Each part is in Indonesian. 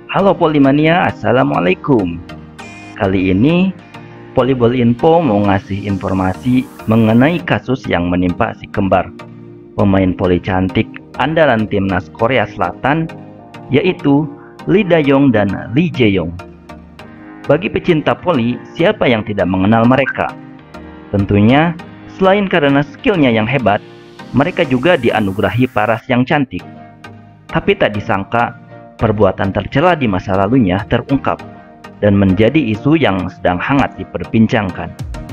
Halo Polimania, Assalamualaikum. Kali ini Polyball Info mau ngasih informasi mengenai kasus yang menimpa si kembar pemain voli cantik andalan timnas Korea Selatan, yaitu Lee Da-yong dan Lee Jae-yong. Bagi pecinta voli, siapa yang tidak mengenal mereka? Tentunya, selain karena skillnya yang hebat, mereka juga dianugerahi paras yang cantik. Tapi tak disangka, perbuatan tercela di masa lalunya terungkap dan menjadi isu yang sedang hangat diperbincangkan.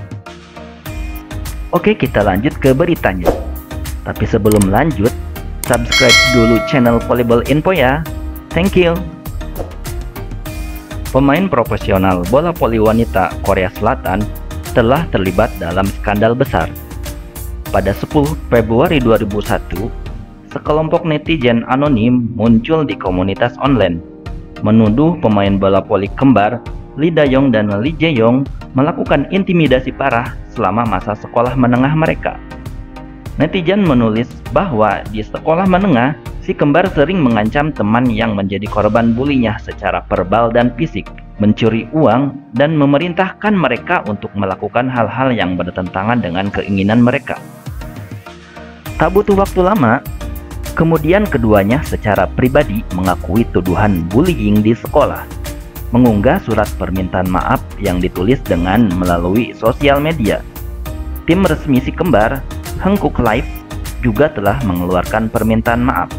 Oke, kita lanjut ke beritanya. Tapi sebelum lanjut, subscribe dulu channel Polyball Info ya. Thank you. Pemain profesional bola voli wanita Korea Selatan telah terlibat dalam skandal besar. Pada 10 Februari 2001, sekelompok netizen anonim muncul di komunitas online, menuduh pemain bola voli kembar Lee Da-yong dan Lee Jae-yong melakukan intimidasi parah selama masa sekolah menengah mereka. Netizen menulis bahwa di sekolah menengah, si kembar sering mengancam teman yang menjadi korban bulinya secara verbal dan fisik, mencuri uang, dan memerintahkan mereka untuk melakukan hal-hal yang bertentangan dengan keinginan mereka. Tak butuh waktu lama, kemudian keduanya secara pribadi mengakui tuduhan bullying di sekolah, mengunggah surat permintaan maaf yang ditulis dengan melalui sosial media. Tim resmi si kembar, Hankook Life, juga telah mengeluarkan permintaan maaf.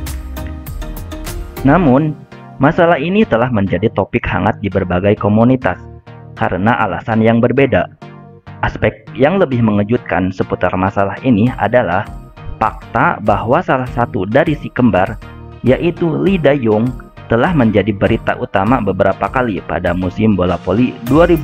Namun, masalah ini telah menjadi topik hangat di berbagai komunitas karena alasan yang berbeda. Aspek yang lebih mengejutkan seputar masalah ini adalah fakta bahwa salah satu dari si kembar, yaitu Lee Da-yong, telah menjadi berita utama beberapa kali pada musim bola voli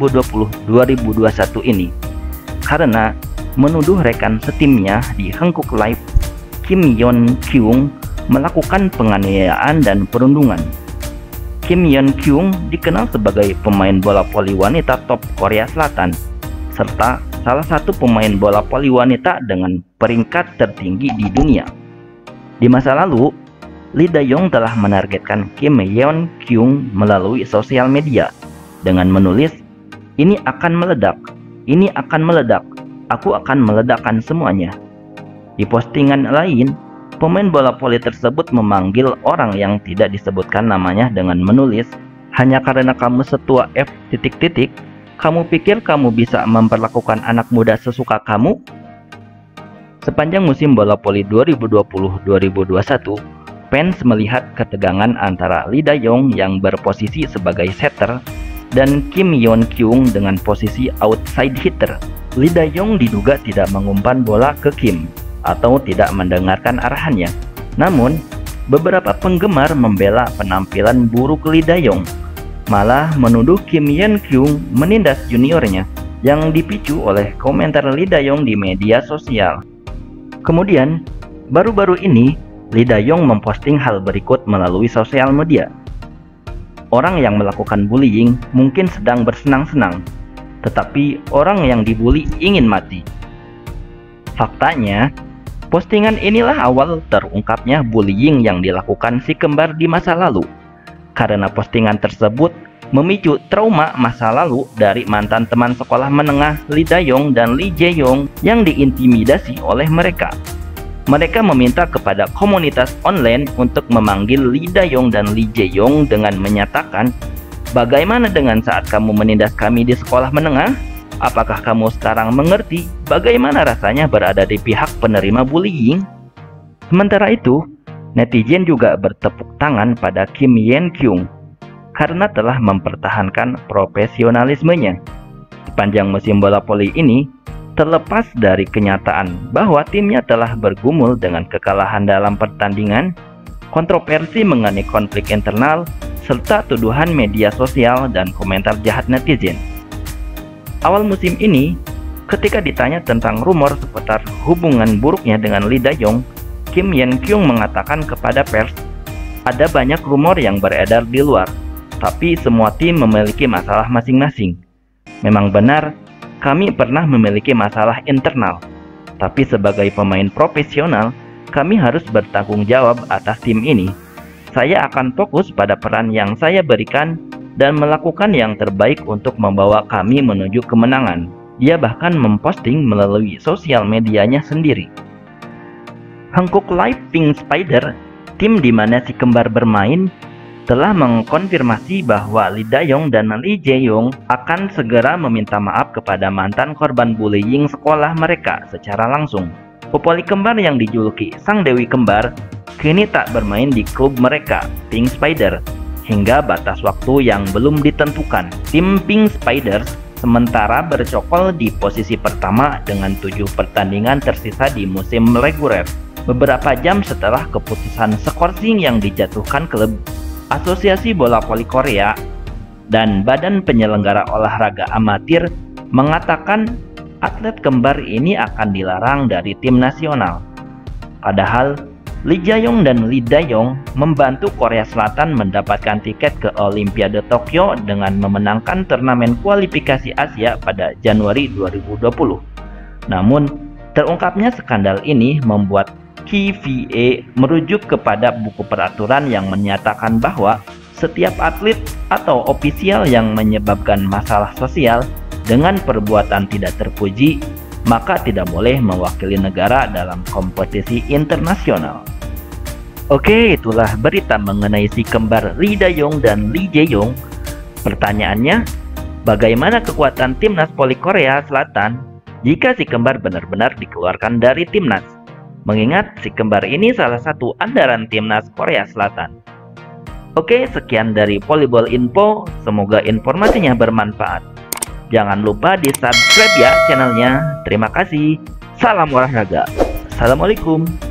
2020-2021 ini karena menuduh rekan setimnya di Hankook Life, Kim Yeon-kyung, melakukan penganiayaan dan perundungan. Kim Yeon-kyung dikenal sebagai pemain bola voli wanita top Korea Selatan serta salah satu pemain bola voli wanita dengan peringkat tertinggi di dunia. Di masa lalu, Lee Da-yong telah menargetkan Kim Yeon-kyung melalui sosial media dengan menulis, "Ini akan meledak, ini akan meledak, aku akan meledakkan semuanya." Di postingan lain, pemain bola voli tersebut memanggil orang yang tidak disebutkan namanya dengan menulis, "Hanya karena kamu setua F... kamu pikir kamu bisa memperlakukan anak muda sesuka kamu?" Sepanjang musim bola voli 2020-2021, fans melihat ketegangan antara Lee Da-yong yang berposisi sebagai setter dan Kim Yeon-kyung dengan posisi outside hitter. Lee Da-yong diduga tidak mengumpan bola ke Kim atau tidak mendengarkan arahannya. Namun, beberapa penggemar membela penampilan buruk Lee Da-yong, malah menuduh Kim Yeon-kyung menindas juniornya yang dipicu oleh komentar Lee Da-yong di media sosial. Kemudian, baru-baru ini Lee Da-yong memposting hal berikut melalui sosial media. Orang yang melakukan bullying mungkin sedang bersenang-senang, tetapi orang yang dibully ingin mati. Faktanya, postingan inilah awal terungkapnya bullying yang dilakukan si kembar di masa lalu. Karena postingan tersebut memicu trauma masa lalu dari mantan teman sekolah menengah Lee Da-yong dan Lee Jae-yong yang diintimidasi oleh mereka. Mereka meminta kepada komunitas online untuk memanggil Lee Da-yong dan Lee Jae-yong dengan menyatakan, "Bagaimana dengan saat kamu menindas kami di sekolah menengah? Apakah kamu sekarang mengerti bagaimana rasanya berada di pihak penerima bullying?" Sementara itu, netizen juga bertepuk tangan pada Kim Yeon-kyung karena telah mempertahankan profesionalismenya. Sepanjang musim bola voli ini, terlepas dari kenyataan bahwa timnya telah bergumul dengan kekalahan dalam pertandingan, kontroversi mengenai konflik internal, serta tuduhan media sosial dan komentar jahat netizen. Awal musim ini, ketika ditanya tentang rumor seputar hubungan buruknya dengan Lee Da-yong, Kim Yeon-kyung mengatakan kepada pers, "Ada banyak rumor yang beredar di luar, tapi semua tim memiliki masalah masing-masing. Memang benar, kami pernah memiliki masalah internal, tapi sebagai pemain profesional, kami harus bertanggung jawab atas tim ini. Saya akan fokus pada peran yang saya berikan dan melakukan yang terbaik untuk membawa kami menuju kemenangan. Dia bahkan memposting melalui sosial medianya sendiri. Hankook Life Pink Spider, tim di mana si kembar bermain, telah mengkonfirmasi bahwa Lee Da-young dan Lee Jae-young akan segera meminta maaf kepada mantan korban bullying sekolah mereka secara langsung. Popoli kembar yang dijuluki Sang Dewi Kembar kini tak bermain di klub mereka, Pink Spider, hingga batas waktu yang belum ditentukan. Tim Pink Spiders sementara bercokol di posisi pertama dengan 7 pertandingan tersisa di musim reguler. Beberapa jam setelah keputusan skorsing yang dijatuhkan klub, Asosiasi Bola Voli Korea, dan Badan Penyelenggara Olahraga Amatir mengatakan atlet kembar ini akan dilarang dari tim nasional. Padahal Lee Jae-young dan Lee Da-young membantu Korea Selatan mendapatkan tiket ke Olimpiade Tokyo dengan memenangkan turnamen kualifikasi Asia pada Januari 2020. Namun, terungkapnya skandal ini membuat KVA merujuk kepada buku peraturan yang menyatakan bahwa setiap atlet atau ofisial yang menyebabkan masalah sosial dengan perbuatan tidak terpuji, maka tidak boleh mewakili negara dalam kompetisi internasional. Oke, itulah berita mengenai si kembar Lee Da-young dan Lee Jae-young. Pertanyaannya, bagaimana kekuatan timnas voli Korea Selatan jika si kembar benar-benar dikeluarkan dari timnas? Mengingat si kembar ini salah satu andalan timnas Korea Selatan. Oke, sekian dari Volleyball Info. Semoga informasinya bermanfaat. Jangan lupa di subscribe ya channelnya. Terima kasih. Salam olahraga. Assalamualaikum.